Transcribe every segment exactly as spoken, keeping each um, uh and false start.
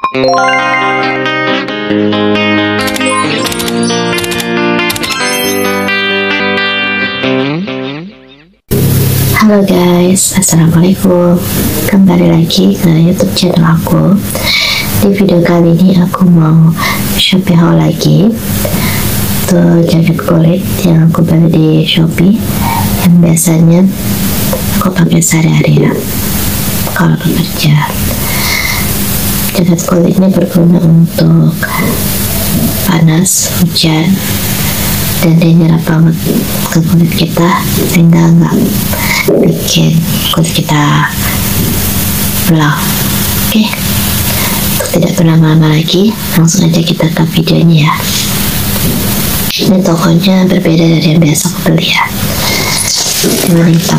Halo guys, assalamualaikum. Kembali lagi ke YouTube channel aku. Di video kali ini aku mau Shopee haul lagi untuk jaket kulit yang aku beli di Shopee, yang biasanya aku pakai sehari-hari ya kalau bekerja. Jaket kulit ini berguna untuk panas, hujan, dan dia nyerap banget ke kulit kita sehingga nggak bikin kulit kita belang. Oke, untuk tidak berlama-lama lagi, langsung aja kita ke videonya ya. Ini tokonya berbeda dari yang biasa aku beli ya. Ini hitam,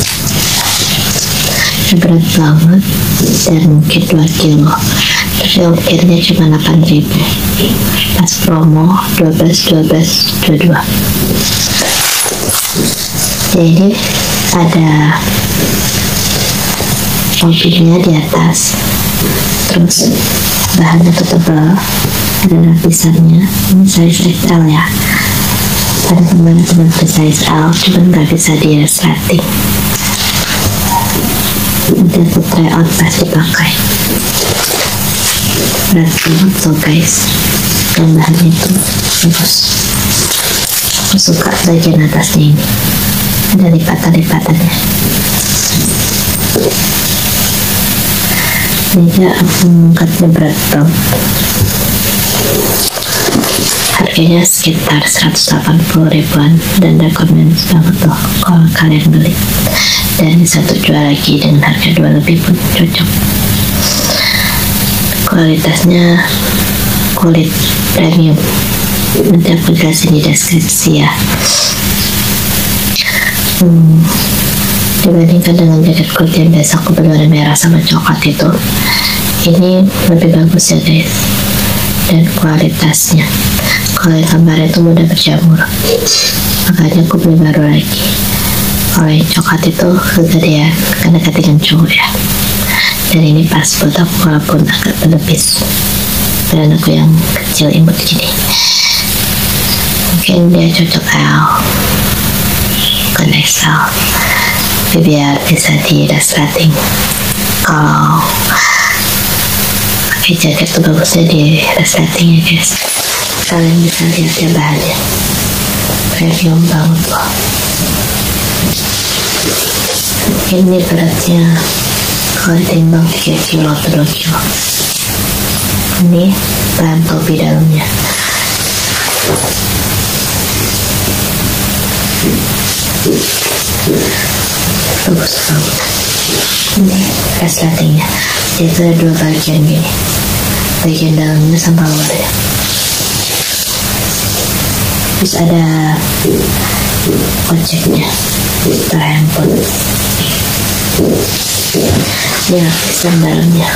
ini berat banget dan mungkin dua kilo, terus yang ongkirnya cuma delapan ribu pas promo dua belas dua belas dua puluh dua. Jadi ada mobilnya di atas, terus bahannya tuh tebal, ada lapisannya. Ini size X L ya, ada teman-teman ke size L cuma nggak bisa di resleting. Nanti aku try on pas dipakai. Berat banget tuh guys, dan bahannya itu bagus. Aku suka bagian atasnya ini, ada lipatan-lipatannya. Ini aku mengangkatnya berat banget. Harganya sekitar seratus delapan puluh ribuan dan rekomend banget tuh kalau kalian beli. Dan bisa terjual lagi dengan harga dua lebih pun cocok. Kualitasnya kulit premium. Nanti aku jelasin di deskripsi ya. Hmm, dibandingkan dengan jaket kulit yang biasa aku beli warna merah sama coklat itu, ini lebih bagus ya guys. Dan kualitasnya, kalau yang kemarin itu mudah berjamur, makanya aku beli baru lagi. Kalau yang coklat itu kegedean karena ketinggalan cowok ya. Dan ini pas buat aku walaupun agak berlebis, dan aku yang kecil imut gini. Mungkin dia cocok L, bukan X L, tapi biar bisa di resleting. Kalau pakai jaket tuh bagusnya di resleting ya guys. Kalian bisa lihat ya bahannya, premium banget loh. Ini beratnya kalau ditimbang tiga kilo atau dua kilo. Ini bahan topi dalamnya. Bagus banget. Ini resletingnya, itu ada dua bagian gini, bagian dalamnya sama luarnya. Terus ada ojeknya, untuk handphone. Ini lapisan dalamnya,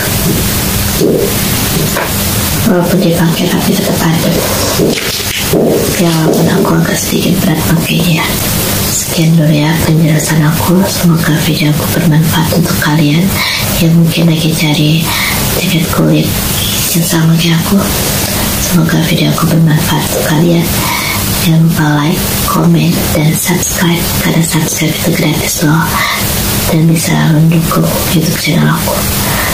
walaupun dipakai tapi tetap adem. Ya walaupun aku agak sedikit berat pakainya. Sekian dulu ya penjelasan aku. Semoga video aku bermanfaat untuk kalian yang mungkin lagi cari jaket kulit yang sama kayak aku. Semoga video aku bermanfaat untuk kalian. Jangan lupa like, komen, dan subscribe, karena subscribe itu gratis loh, dan bisa mendukung YouTube channel aku.